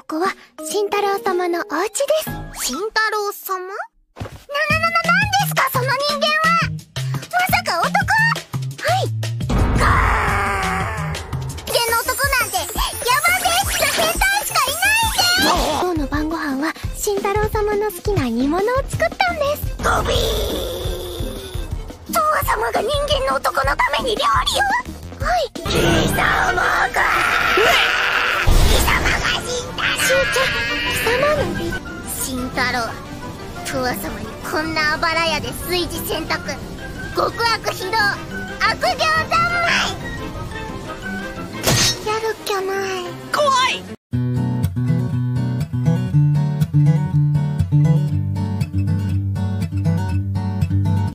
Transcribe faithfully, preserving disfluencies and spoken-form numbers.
こは慎太郎様のお家です。慎太郎様？な、な、な、な、なんですかその人間は！まさか男？はい。ガーッ！人間の男なんてヤバでしか変態しかいないんだよ！今日の晩ご飯は慎太郎様の好きな煮物を作ったんです。ゴビー！トワ様が人間の男のために料理を？はい。貴様が貴様が慎太郎！しゅうちゃん、貴様なんて慎太郎、トワ様にこんなあばら屋で炊事洗濯、極悪非道、悪行三昧やるっきゃない。